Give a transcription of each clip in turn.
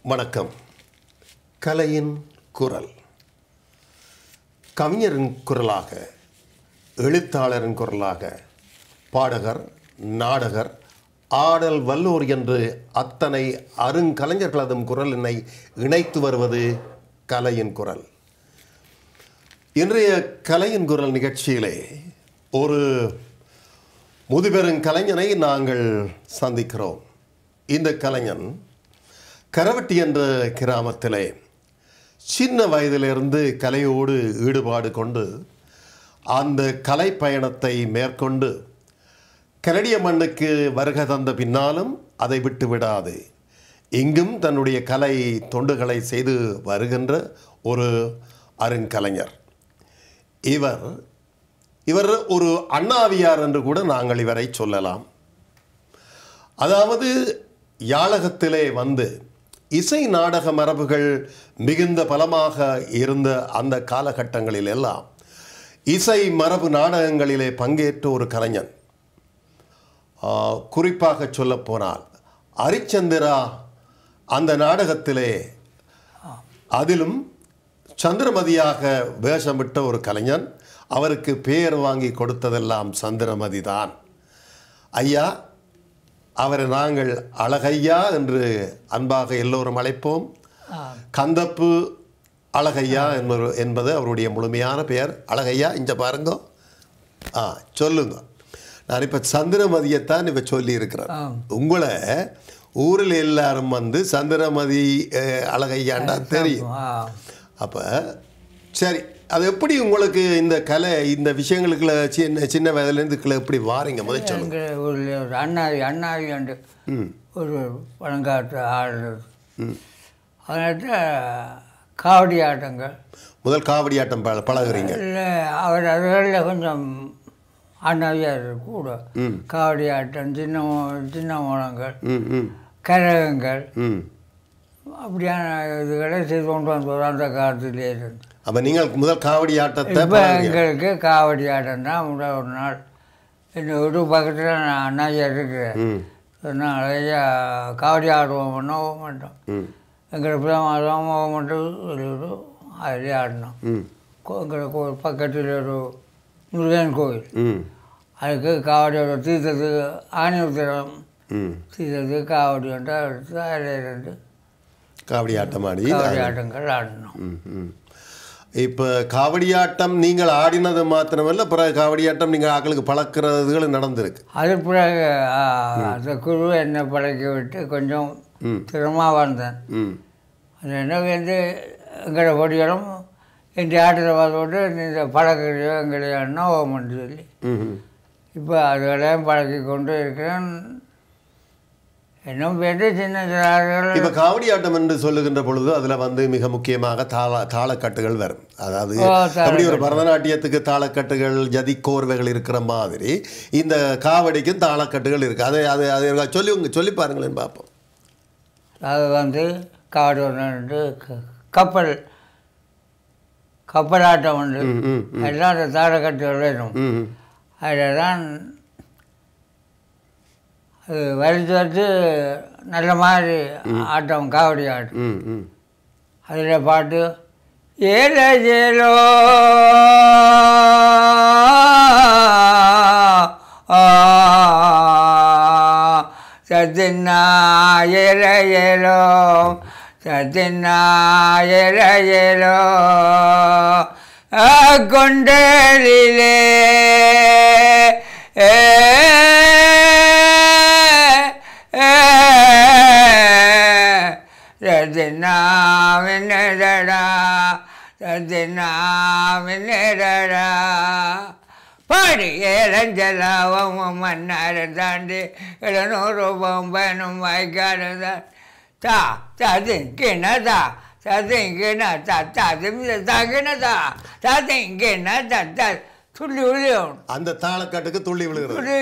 வணக்கம். கலையின் குரல். கவிஞரின் குரலாக, எழுத்தாளரின் குரலாக, பாடகர், நாடகர், ஆடல் வல்லோர் என்று அத்தனை அருங்கலைஞர்களதும் குரலினை இணைத்து வருவது கலையின் குரல். இன்றைய கலையின் குரல் நிகழ்ச்சியிலே ஒரு முதுபெரும் கலைஞனை நாங்கள் சந்திக்கிறோம். இந்த கலைஞன் கரவட்டி என்ற கிராமத்திலே சின்ன வயதிலிருந்து கலையோடு ஈடுபாடு கொண்டு அந்த கலை பயணத்தை மேற்கொண்டு கனடிய மண்ணுக்கு வருகை தந்த பின்னாலும் அதை விட்டு விடாது இங்கும் தன்னுடைய கலை தொண்டுகளை செய்து வருகின்ற ஒரு அருங்கலைஞர். இவர் ஒரு அண்ணாவியார் என்று கூட நாங்கள் இவரை சொல்லலாம். அதாவது யாழகத்திலே வந்து இசை நாடக மரபுகள் மிகுந்த பலமாக இருந்த அந்த காலகட்டங்களில் எல்லாம் இசை மரபு நாடகங்களிலே பங்கேற்ற ஒரு கலைஞன். குறிப்பாக சொல்லப்போனால் அரிச்சந்திரா அந்த நாடகத்திலே அதிலும் சந்திரமதியாக வேஷமிட்ட ஒரு கலைஞன். அவருக்கு பெயர் வாங்கி கொடுத்ததெல்லாம் சந்திரமதி தான். ஐயா, அவரை நாங்கள் அழகையா என்று அன்பாக எல்லோரும் அழைப்போம். கந்தப்பு அழகையா என்பது அவருடைய முழுமையான பெயர். அழகையா, இங்கே பாருங்க. சொல்லுங்க. நான் இப்போ சந்திரமதியைத்தான் இப்போ சொல்லியிருக்கிறேன். உங்களை ஊரில் எல்லாரும் வந்து சந்திரமதி அழகையாண்டா தெரியும். அப்போ சரி, அது எப்படி உங்களுக்கு இந்த கலை இந்த விஷயங்களுக்குள்ள சின்ன வயதுலேருந்து எப்படி வாரீங்க முதல் சொல்லுங்க. ஒரு அண்ணாவி அண்டு ஒரு பழங்காட்டு ஆடுறது, அதனால காவடி ஆட்டங்கள். முதல் காவடி ஆட்டம் பழகுறீங்க? இல்லை, அவர் அதில் கொஞ்சம் அண்ணாவியார் கூட காவடி ஆட்டம், சின்ன மோளங்கள், கரகங்கள், அப்படியான இதுகளை செய்து கொண்டு வந்தோம் அந்த காலத்திலே இருந்து. அப்போ நீங்கள் முதல் காவடி ஆட்டத்தை? இப்போ எங்களுக்கு காவடி ஆட்டம் தான் முதல். ஒரு நாள் எங்கள் வீட்டு பக்கத்தில் நான் அண்ணாவியா இருக்கிறேன். சொன்னால் நிறையா காவடி ஆடுவோம்னா போக மாட்டோம். எங்களை பிள்ளைங்க ஆடுவோம் போக மாட்டோம் சொல்லிவிட்டு அதிலே ஆடினோம். எங்களை கோவில் பக்கத்தில் ஒரு முருகன் கோவில், அதுக்கு காவடியோட தீர்த்தத்துக்கு ஆணி உத்திரம் தீர்த்தத்துக்கு காவடி ஒன்றா எடுத்து அதில் இருந்து காவடி ஆட்டம் ஆடி காவடி ஆட்டங்கள் ஆடினோம். இப்போ காவடியாட்டம் நீங்கள் ஆடினது மாத்திரமல்ல, பிறகு காவடியாட்டம் நீங்கள் ஆக்களுக்கு பழக்கிறதுகள் நடந்திருக்கு. அது பிறகு அந்த குரு என்னை பழக்கி விட்டு கொஞ்சம் திறமாக வந்தேன். அது என்ன வந்து எங்களோட பொடிகளும் என் ஆட்டத்தை பார்த்துவிட்டு இந்த பழக்கையோ எங்களையோ என்ன ஓமன்னு சொல்லி இப்போ அதுகளையும் பழக்கி கொண்டு இருக்கிறேன். இன்னும் பேர் சின்ன. இப்போ காவடி ஆட்டம் என்று சொல்லுகின்ற பொழுது அதில் வந்து மிக முக்கியமாக தாளக்கட்டுகள் வரும். அதாவது அப்படி ஒரு பரதநாட்டியத்துக்கு தாளக்கட்டுகள் ஜதி கோர்வைகள் இருக்கிற மாதிரி இந்த காவடிக்கும் தாளக்கட்டுகள் இருக்குது. அதை சொல்லி பாருங்களேன்னு பார்ப்போம். அது வந்து காவடி ஒன்று கப்பலாட்டம் உண்டு. எல்லாம் அந்த தாளக்கட்டுகள் வேணும். அதில் தான் அது வரிச்சு நல்ல மாதிரி ஆட்டம், காவடி ஆட்டம். அதில் பாட்டு ஏல ஏலோ சத்தின்னா ஏல ஏலோ சத்தின்னா ஏல ஏலோ கொண்டலிலே பாடி ஏழஞ்சலாவும் மன்னாரம் தாண்டி 700 பொம்பனும் வாய்க்காடுதான் தா ததுங்கினதா ததுங்கின ததுங்கினதா ததுங்கின துள்ளி விழும். அந்த தாளக்காட்டுக்கு துள்ளி விழுகிறது.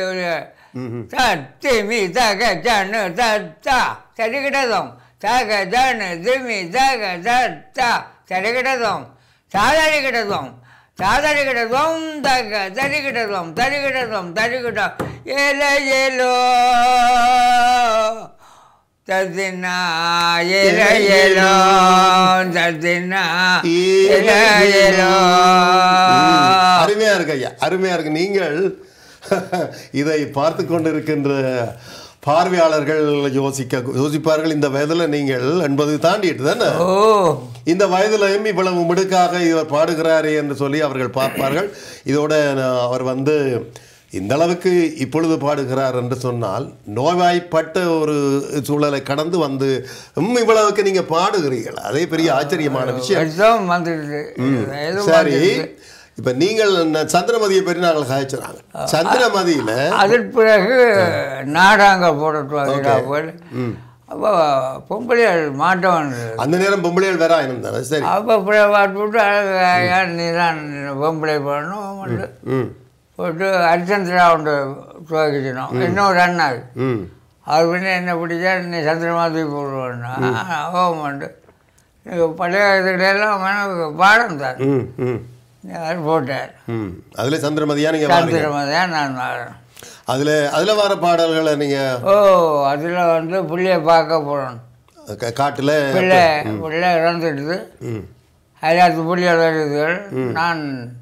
திமி தக ஜனு தத்தா சரிகிடதும் தக ஜனு திமி தக தத்தா சரிகிடதும் சாதரிகிடதும் சாதரிகிடதும் தக தரிகிடதும் தரிகிடதும் தரிகிடம் ஏல ஏலோ தத்தினா இலையலோ தத்தினா இலையலோ. அருமையா இருக்கு ஐயா, அருமையா இருக்கு. நீங்கள் இதை பார்த்து கொண்டிருக்கின்ற பார்வையாளர்கள் யோசிப்பார்கள், இந்த வயதில் நீங்கள் 80 தாண்டிட்டு தானே, இந்த வயதிலையும் இவ்வளவு மிடுக்காக இவர் பாடுகிறாரே என்று சொல்லி அவர்கள் பார்ப்பார்கள். இதோட அவர் இந்த அளவுக்கு இப்பொழுது பாடுகிறார் என்று சொன்னால் நோய்வாய்ப்பட்ட ஒரு சூழலை கடந்து இவ்வளவுக்கு நீங்க பாடுகிறீர்கள், அதே பெரிய ஆச்சரியமான விஷயம். சரி, இப்ப நீங்கள் சந்திரமதியை பற்றி நாங்கள் காய்ச்சுறாங்க. சந்திரமதியில அதன் பிறகு நாடாங்க போட்டு அப்போ பொம்பளையாள் மாட்டோம். அந்த நேரம் பொம்பளையாள் வேற இருந்தாங்க. சரி, அப்போ பாட்டு நீ தான் பொம்பளை போடணும் போட்டு அரிச்சந்திரா ஒன்று துவக்கிச்சணும். இன்னொரு அண்ணா அவர் பின்ன என்ன பிடிச்சா நீ சந்திரமாதி போடுவோன்னா ஓமண்டு பழைய இதுகளெல்லாம் பாடம் தான் அவர் போட்டார். அதில் சந்திரமதியா நீங்கள் சந்திரமதியா நான் அதில் வர பாடல்களை நீங்கள் அதில் புள்ளைய பார்க்க போகணும். காட்டில் பிள்ளை இறந்துடுது, அதில் புள்ளியோட இதுகள். நான்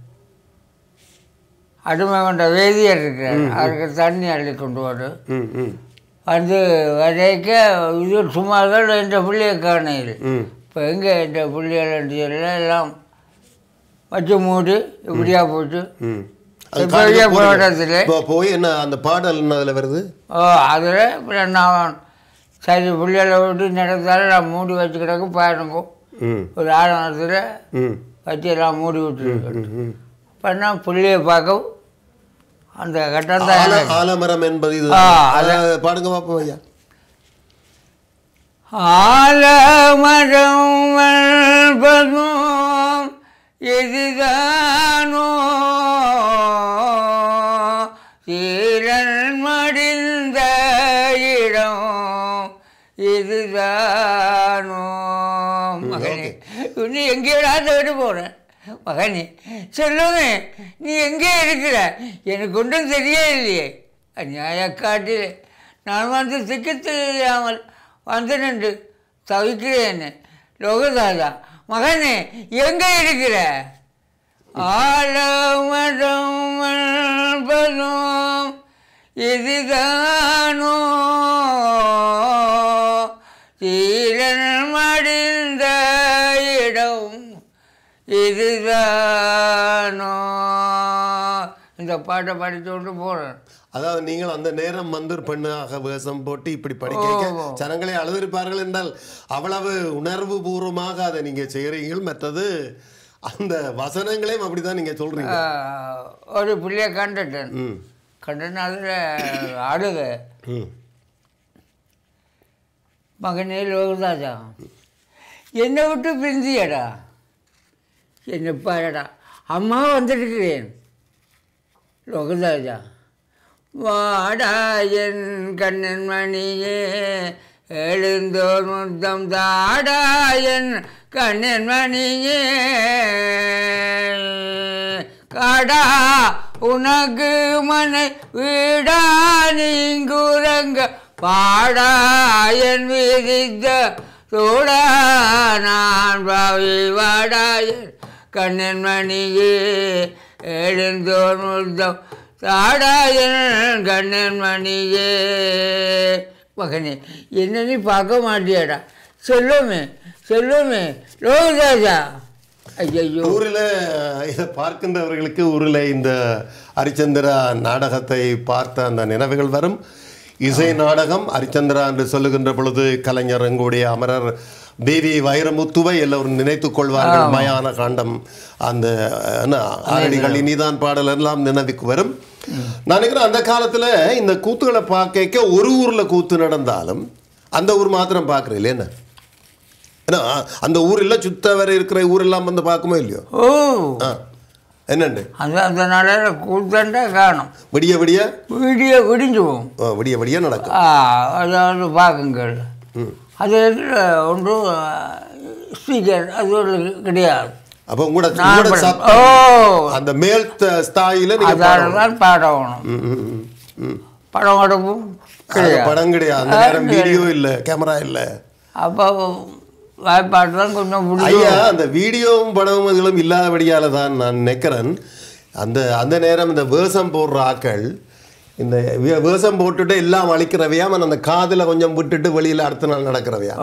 அடிமை கொண்ட வேதியர் இருக்கிறார், அவருக்கு தண்ணி அள்ளி கொண்டு வரைக்க இது சும்மார்கள் என்ற பிள்ளையை காணையில். இப்போ எங்கே என்ற பிள்ளைகள் எல்லாம் வச்சு மூடி இப்படியா போச்சு போய் என்ன அந்த பாடல் அதில் வருது. அதில் நான் சரி பிள்ளைகளை விட்டு நடந்தாலும் நான் மூடி வச்சுக்கிட்டக்கு பாருங்க ஒரு ஆழத்தில் வச்சு எல்லாம் மூடி விட்டுருக்கேன். பண்ணா புள்ளியை பார்க்கவும் அந்த கட்டம் தான் ஆலமரம் என்பது பாடுங்க பார்ப்போம் ஐயா. ஆலமரம் வல்பதும் இதுதானோ சீரன் மடிந்த இடம் இதுதானோ. மகனே நீ எங்கேயா விட்டு போகிறேன் மகனே சொல்லுங்க, நீ எங்கே இருக்கிற? எனக்கு ஒன்றும் தெரிய இல்லையே. நியாயக்காட்டில் நான் திக்கத்தில் இல்லாமல் நின்று தவிக்கிறேன். லோகதாதா மகனே எங்கே இருக்கிற? ஆலமரம் வல்பதும் இதுதானோ சீரன் மடிந்த இடம் இதுதானோ. இந்த பாட்டை படித்து கொண்டு போகிறேன். அதாவது நீங்கள் அந்த நேரம் பெண்ணாக வேஷம் போட்டு இப்படி படிக்க ஜனங்களை அழுதிருப்பார்கள் என்றால் அவ்வளவு உணர்வு பூர்வமாக அதை நீங்கள் செய்கிறீர்கள். மற்றது அந்த வசனங்களையும் அப்படிதான் நீங்கள் சொல்கிறீங்க. ஒரு பிள்ளைய கண்டுட்டேன் அதில் அழுக மகனே லோகதாஜா என்னை விட்டு பிரிந்தியடா, என்னை பாடா அம்மா வந்திருக்கிறேன். லோகதாஜா வாடாயன் கண்ணன் மணியே எழுந்தோர் முத்தம் தாடாயன் கண்ணன் மணியே காடா உனக்கு மனை வீடா நீங்குரங்க பாடாயன் விதித்த சோடா நான் பாவி வாடாயன் கண்ணன் மணியே எழுந்தோர் முத்தம் தாடாயன் கண்ணன் மணியே. மகனே என்ன நீ பார்க்க மாட்டியாடா? சொல்லுமே சொல்லுமே லோகராஜா. ஐயோ ஊரில் இதை பார்க்கின்றவர்களுக்கு ஊரில் இந்த ஹரிச்சந்திரா நாடகத்தை பார்த்த அந்த நினைவுகள் வரும். இசை நாடகம் ஹரிச்சந்திரா என்று சொல்லுகின்ற பொழுது கலைஞர் எங்களுடைய அமரர் பேவி வைரமுத்துவை எல்லோரும் நினைத்துக் கொள்வார்கள். மயான காண்டம் அந்த ஆரடிகள் இனிதான் பாடல் எல்லாம் நினைவுக்கு வரும். நான் நினைக்கிறேன் அந்த காலத்தில் இந்த கூத்துகளை பார்க்க ஒரு ஊரில் கூத்து நடந்தாலும் அந்த ஊர் மாத்திரம் பார்க்குறேன் என்ன, ஏன்னா அந்த ஊரில் சுத்த வர இருக்கிற ஊரெல்லாம் பார்க்குமோ இல்லையோ. என்னண்டு அதனால கூத்தண்டா காணும். விடிய விடிய விடிஞ்சு போகும், விடிய விடிய நடக்கும். அதாவது பார்க்குங்கள். அது ஒன்றும் ஸ்பீக்கர் அது ஒரு கிடையாது. அப்போ கூட அந்த மேல் ஸ்தாயில தான் பாடணும். படம் எடுப்போம் படம் கிடையாது, அந்த நேரம் வீடியோ இல்லை, கேமரா இல்லை. அப்போ வாய்ப்பாட்டு தான் கொஞ்சம் ஐயா, அந்த வீடியோவும் படமும் இதெல்லாம் இல்லாதபடியால் தான் நான் நினைக்கிறேன். அந்த நேரம் இந்த வேஷம் போடுற ஆக்கள் இந்த வேஷம் போட்டுட்டு எல்லாம் அழிக்கிறவையா, அந்த காதில் கொஞ்சம் விட்டுட்டு வெளியில் அடுத்த நாள் நடக்கிறவையா.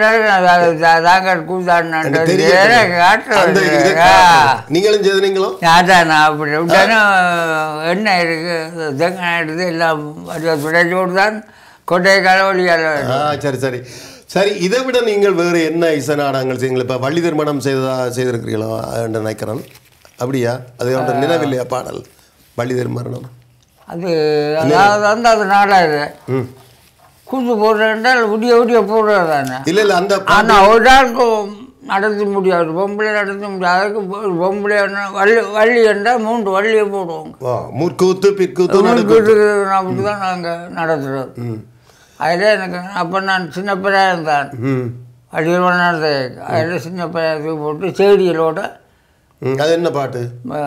நீங்களும் செய்தீங்களோ? அப்படி என்ன இருக்கு, தேங்காய் எடுத்து எல்லாம் விடைச்சோடு தான் கொட்டை கலவழியால். சரி சரி சரி. இதை விட நீங்கள் வேறு என்ன இசை நாடகங்கள் செய்யுங்கள்? இப்போ வள்ளி திருமணம் செய்திருக்கிறீங்களோ என்று நினைக்கிறேன். அப்படியா? அது நினைவில்லையா பாடல் வள்ளி திருமணம்? அது அதாவது அது நாடாது கூத்து போடுறேன்றால் விடிய போடுறது தானே. இல்லை இல்லை, அந்த ஆனால் ஒரு நாளுக்கும் நடத்த முடியாது, பொம்பளை நடத்த முடியாது. அதுக்கு பொம்பளை வள்ளி என்றால் 3 வள்ளியை போடுவோங்க. முற்கூத்து பிற்கூத்து அப்படி தான் நாங்கள் நடத்துகிறோம். அதில் எனக்கு அப்போ நான் சின்ன பிள்ளையாக இருந்தான், அடிக்கடி நடந்த அதில் சின்ன பிள்ளையாக போட்டு செய்திகளோட. அது என்ன பாட்டு?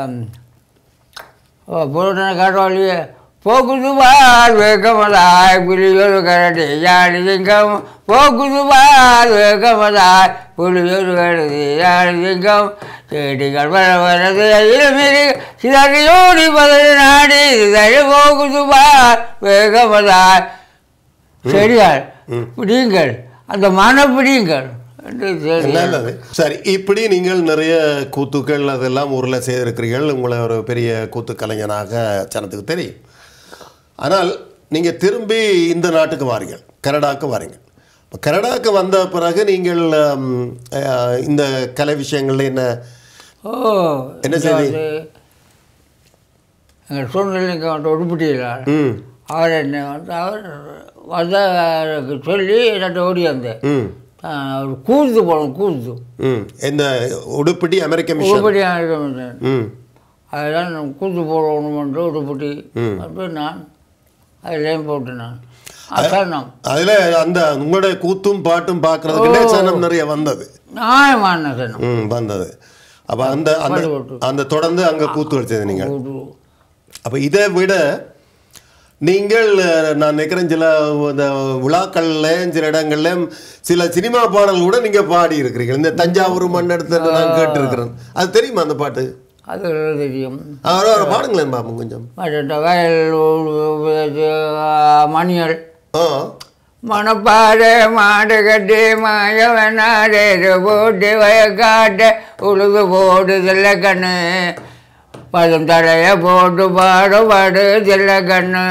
போன காட்டுவாளியே போக்குது பால் வேகமதாய் புலியொரு கரடி யாழிங்கம், போக்குது பால் வேகமதாய் புலியொரு கரடி யாழிங்கம், செடிகள் வர வரது இளமீறி சிதறியோடி பதறி நாடி தழி போக்குது பால் வேகமதாய். சரியால் பிடிங்கள், அந்த மனப்பிடிங்கள். நல்லது. சரி, இப்படி நீங்கள் நிறைய கூத்துக்கள் அதெல்லாம் ஊரில் செய்திருக்கிறீர்கள். உங்களை ஒரு பெரிய கூத்து கலைஞனாக ஜனத்துக்கு தெரியும். ஆனால் நீங்கள் திரும்பி இந்த நாட்டுக்கு வாரீங்கள், கனடாவுக்கு வாரீங்கள். இப்போ கனடாவுக்கு வந்த பிறகு நீங்கள் இந்த கலை விஷயங்கள்ல என்ன செய்வீங்க? எங்கள் சூழ்நிலைக்கு உடுப்பிட்டிருக்கார். அவர் என்ன அவர் வந்த சொல்லி என்னட்ட ஓடி வந்தேன். கூர்ந்து போகணும், கூர்ந்து இந்த உடுப்பிட்டி அமெரிக்க உடுப்பிட்டி அமெரிக்க மிஷன். அதெல்லாம் கூர்ந்து போடணும் என்று உடுப்பிட்டி அப்படி நான் அதிலேயும் போட்டு நான் அசனம். அதில் அந்த உங்களுடைய கூத்தும் பாட்டும் பார்க்கறதுக்கு சனம் நிறைய வந்தது, நியாயமான சனம் வந்தது. அப்போ அந்த அந்த தொடர்ந்து அங்கே கூத்து வச்சது நீங்கள். அப்போ இதை விட நீங்கள் நான் நினைக்கிறேன் சில இந்த விழாக்கள்ல சில இடங்கள்ல சில சினிமா பாடல் கூட நீங்கள் பாடி இருக்கிறீர்கள். இந்த தஞ்சாவூர் மண்ணெடுத்து நான் கேட்டிருக்கிறேன். அது தெரியுமா அந்த பாட்டு? அது தெரியும். பாடுங்களேன் பாப்போம் கொஞ்சம். வயல் மணியல் மணப்பாடு மாடு கட்டி மாயவனாடு போட்டு வயக்காட்ட உழுது போடு செல்ல கண்ணு, பதும் தலைய போட்டு பாடு செல்ல கண்ணு,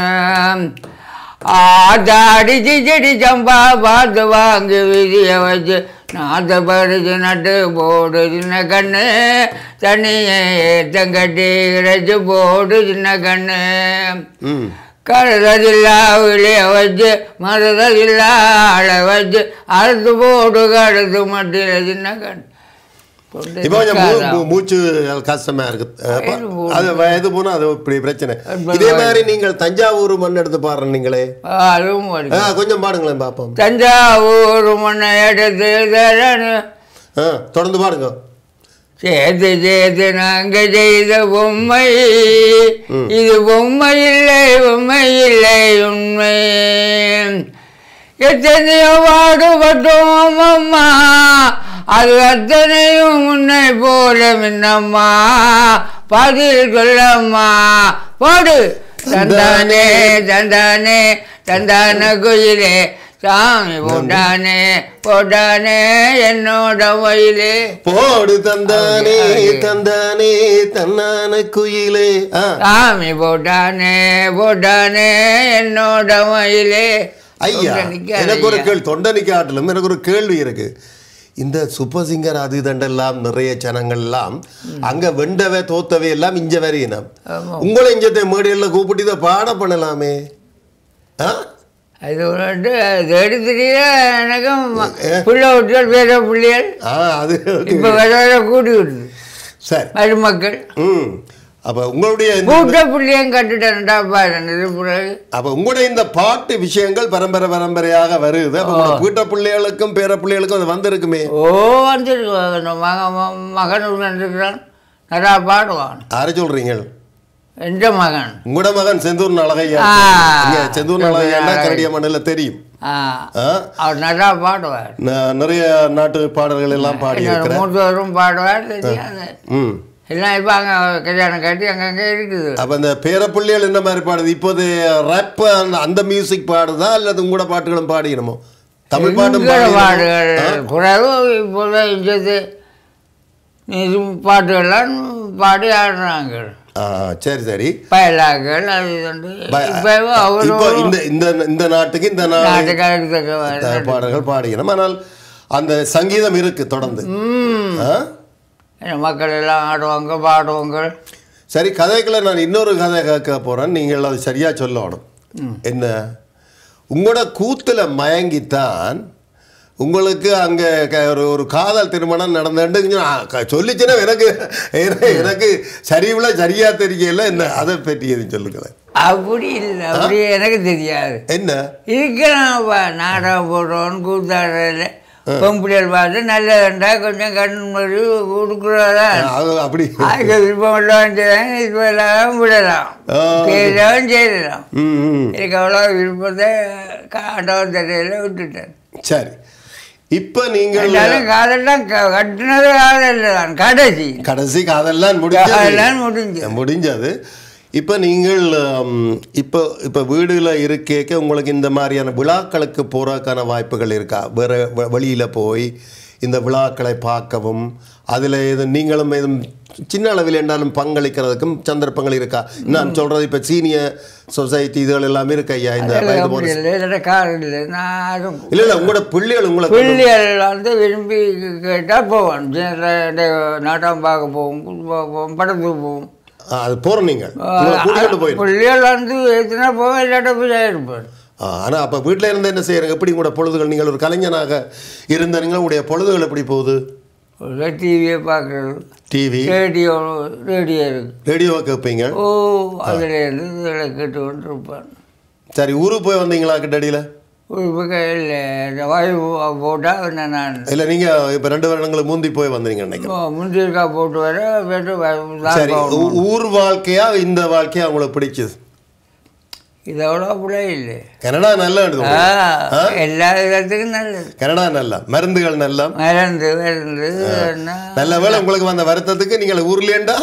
ஆதாடி செடி சம்பா பார்த்து வாங்கி விதிய வச்சு நாத்த பறிச்சு நட்டு போடு சின்ன கண்ணு, தண்ணியை ஏத்தங்கட்டி இறைச்சி போடு சின்ன கண்ணு, கருததில்லா விளைய வச்சு மருததில்லா ஆள வச்சு அறுத்து போடு கடுத்து மட்டியில் சின்ன கண்ணு. இப்போ மூச்சு கஷ்டமா இருக்கு, அது வயது போனா அது இப்படி பிரச்சனை. இதே மாதிரி நீங்கள் தஞ்சாவூர் மண் எடுத்து பாடுறேன் நீங்களே, கொஞ்சம் பாடுங்களேன் பாப்போம். தஞ்சாவூர் மண்ணை எடுத்து தொடர்ந்து பாடுங்க. சேது சேது நாங்க செய்த பொம்மை இது பொம்மை இல்லை உண்மை, எத்தனையோ பாடுபட்டோம் அம்மா அது அத்தனையும் உன்னை போல மின்னம்மா, பதில் சொல்லம்மா போடு தந்தானே தந்தானே தந்தான குயிலே சாமி போட்டானே என்னோட வயலே போடு தந்தானே தந்தானே தன்னான குயிலே சாமி போட்டானே என்னோட வயலே. ஐயா, எனக்கு ஒரு கேள்வி, தொண்டனிக்கு ஆட்டிலும் எனக்கு ஒரு கேள்வி இருக்கு. இந்த சூப்பர் சிங்கர் அது இதெல்லாம் நிறைய சேனங்கள்லாம் அங்க வெண்டவை தோத்தவை எல்லாம் இஞ்ச வரையினம், உங்களை இஞ்சத்தை மேடையில் கூப்பிட்டு இதை பாட பண்ணலாமே. அது எடுத்துட்டீங்க எனக்கும் பிள்ளை விட்டுகள் வேற பிள்ளைகள் அது இப்போ வேற கூட்டி விடுது. சரி, மருமக்கள் அப்போ உங்களுடைய கூட்ட பிள்ளையும் கட்டுட்டேன்டா பாரு. அப்போ உங்களுடைய இந்த பாட்டு விஷயங்கள் பரம்பரையாக வருது. அப்போ வீட்ட பிள்ளைகளுக்கும் பேர பிள்ளைகளுக்கும் அது வந்திருக்குமே? வந்துருக்கு. மகன் வந்துருக்கிறான், நல்லா பாடுவான். யாரை சொல்றீங்க? எந்த மகன் உங்களோட மகன் செந்தூர் அழகையா. செந்தூர் அழகையா கரடிய மண்ணில் தெரியும். அவர் நல்லா பாடுவார். நிறைய நாட்டு பாடல்கள் எல்லாம் பாடி இருக்கிறார். மூத்தவரும் பாடுவார். தெரியாது எல்லாம் இப்போ அங்கே கல்யாணம் கட்டி அங்கங்கே இருக்குது. அப்போ இந்த பேரப்பிள்ளைகள் என்ன மாதிரி பாடுது? இப்போது ரேப் அந்த மியூசிக் பாடுதா அல்லது உங்களோட பாட்டுகளும் பாடிக்கணுமோ? தமிழ் பாட்டும் பாடுகள் குரலும் இப்போது இஞ்சது பாட்டுகள்லாம் பாடி ஆடுறாங்க. சரி சரி. பயலாக்கள் அது இந்த நாட்டுக்கு இந்த பாடல்கள் பாடிக்கணும். ஆனால் அந்த சங்கீதம் இருக்கு தொடர்ந்து. மக்கள் எல்லாம் ஆடுவாங்க பாடுவாங்க. சரி, கதைகளை நான் இன்னொரு கதை கேட்க போகிறேன். நீங்கள் அது சரியாக சொல்லணும். என்ன, உங்களோட கூத்தில் மயங்கித்தான் உங்களுக்கு அங்கே ஒரு காதல் திருமணம் நடந்துட்டு சொல்லிச்சுன்னா எனக்கு சரியா தெரியல. என்ன அதை பற்றி எதுவும் சொல்லுங்களேன். அப்படி இல்லை, அப்படி எனக்கு தெரியாது. என்ன இருக்கிறான் நாடகம் போடுறோன்னு கூத்தாடுறதுல பொம்பிள்ளைகள் பார்த்து நல்லதுண்டா கொஞ்சம் கண் மொழி கொடுக்குறதா அப்படி அதுக்கு விருப்பம் எல்லாம் செய்யலாம், விருப்பம் எல்லாம் விடலாம், செய்யலாம் செய்யலாம். எனக்கு அவ்வளோ விருப்பத்தை ஆண்டவன் தெரியல விட்டுட்டேன். சரி, இப்போ நீங்கள் காதெல்லாம் கட்டினது காதல் தான் கடைசி காதெல்லாம் முடிஞ்சது. இப்போ நீங்கள் இப்போ வீடுல இருக்கேக்க உங்களுக்கு இந்த மாதிரியான விழாக்களுக்கு போகிறதுக்கான வாய்ப்புகள் இருக்கா? வேறு வெளியில் போய் இந்த விழாக்களை பார்க்கவும் அதில் எது நீங்களும் எதுவும் சின்ன அளவில் என்றாலும் பங்களிக்கிறதுக்கும் சந்தர்ப்பங்கள் இருக்கா? நான் சொல்கிறது இப்போ சீனியர் சொசைட்டி இதுகள் எல்லாமே இருக்கு ஐயா. இந்த இல்லை உங்களோட பிள்ளைகள் வந்து விரும்பி கேட்டால் போவோம். நாட்டம் பார்க்க போவோம், படத்துக்கு போவோம். அது போகிறோம். நீங்கள் பிள்ளைகள் வந்து எத்தனை போவோம், இல்லாட்ட போய் இருப்பேன். ஆனால் அப்போ வீட்டில் இருந்து என்ன செய்யறீங்க? எப்படி உங்களோட பொழுதுகள், நீங்கள் ஒரு கலைஞனாக இருந்தீங்க, உங்களுடைய பொழுதுகள் எப்படி போகுது? டிவியை பார்க்குறது, டிவி ரேடியோ இருக்குது, ரேடியோவை கேட்பீங்க. அதில் இருந்து இதில் கேட்டு கொண்டு இருப்பேன். சரி, ஊருக்கு போய் வந்தீங்களா கிட்டடியில்? இல்லை வாயு போட்டால் நான் இல்லை நீங்கள் இப்போ 2 வருடங்களுக்கு முந்தி போய் வந்தீங்க நினைக்கிறேன். முந்திரிக்கா போட்டு வர. சரி, ஊர் வாழ்க்கையா இந்த வாழ்க்கையா உங்களுக்கு பிடிச்சது? இதோட கூட இல்லை. கனடா நல்லா எல்லா இடத்துக்கும் நல்லது. கனடா நல்லா, மருந்துகள் நல்லா, மருந்து நல்ல வேலை. உங்களுக்கு வந்த வருத்தத்துக்கு நீங்கள் ஊர்லேண்டா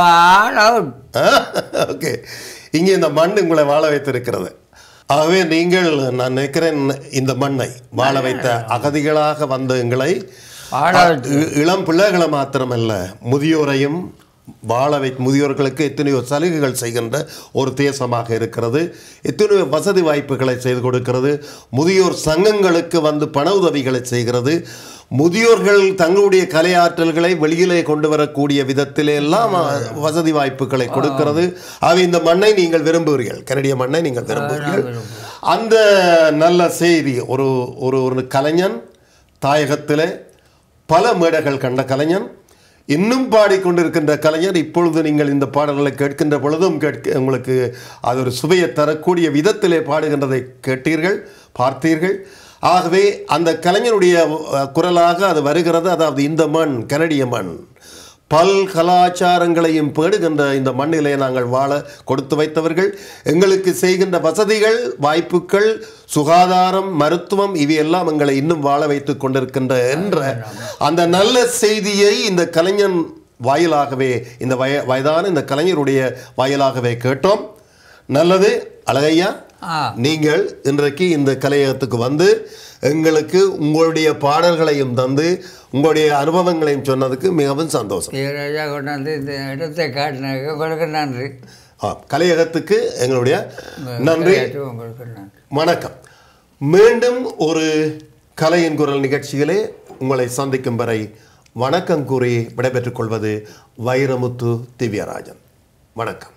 ஓகே. இங்கே இந்த மண் உங்களை வாழ வைத்திருக்கிறது. ஆகவே நீங்கள், நான் நினைக்கிறேன், இந்த மண்ணை வாழ வைத்த அகதிகளாக வந்த எங்களை, இளம் பிள்ளைகளை மாத்திரமல்ல முதியோரையும் முதியோர்களுக்கு எத்தனையோ சலுகைகள் செய்கின்ற ஒரு தேசமாக இருக்கிறது. எத்தனையோ வசதி வாய்ப்புகளை செய்து கொடுக்கிறது. முதியோர் சங்கங்களுக்கு வந்து பண உதவிகளை செய்கிறது. முதியோர்கள் தங்களுடைய கலையாற்றல்களை வெளியிலே கொண்டு வரக்கூடிய விதத்திலே எல்லாம் வசதி வாய்ப்புகளை கொடுக்கிறது. ஆக இந்த மண்ணை நீங்கள் விரும்புகிறீர்கள், கனடிய மண்ணை நீங்கள் விரும்புகிறீர்கள். அந்த நல்ல செய்தி, ஒரு கலைஞன், தாயகத்திலே பல மேடைகள் கண்ட கலைஞன், இன்னும் பாடிக்கொண்டிருக்கின்ற கலைஞர், இப்பொழுது நீங்கள் இந்த பாடல்களை கேட்கின்ற பொழுதும் உங்களுக்கு அது ஒரு சுவையை தரக்கூடிய விதத்திலே பாடுகின்றதை கேட்டீர்கள், பார்த்தீர்கள். ஆகவே அந்த கலைஞருடைய குரலாக அது வருகிறது. அதாவது இந்த மண், கனடிய மண், பல் கலாச்சாரங்களையும் பேடுகின்ற இந்த மண்ணிலே நாங்கள் வாழ கொடுத்து வைத்தவர்கள். எங்களுக்கு செய்கின்ற வசதிகள், வாய்ப்புகள், சுகாதாரம், மருத்துவம் இவையெல்லாம் எங்களை இன்னும் வாழ வைத்து கொண்டிருக்கின்ற என்ற அந்த நல்ல செய்தியை இந்த கலைஞன் வாயிலாகவே, இந்த வயதான இந்த கலைஞருடைய வாயிலாகவே கேட்டோம். நல்லது அழகையா, நீங்கள் இன்றைக்கு இந்த கலையகத்துக்கு வந்து எங்களுக்கு உங்களுடைய பாடல்களையும் தந்து உங்களுடைய அனுபவங்களையும் சொன்னதுக்கு மிகவும் சந்தோஷம். கொண்டாந்து இந்த இடத்தை காட்டினதுக்கு உங்களுக்கு நன்றி. கலையகத்துக்கு எங்களுடைய நன்றி. வணக்கம். மீண்டும் ஒரு கலையின் குரல் நிகழ்ச்சிகளே உங்களை சந்திக்கும் வரை வணக்கம் கூறி விடைபெற்றுக் கொள்வது வைரமுத்து திவ்யராஜன். வணக்கம்.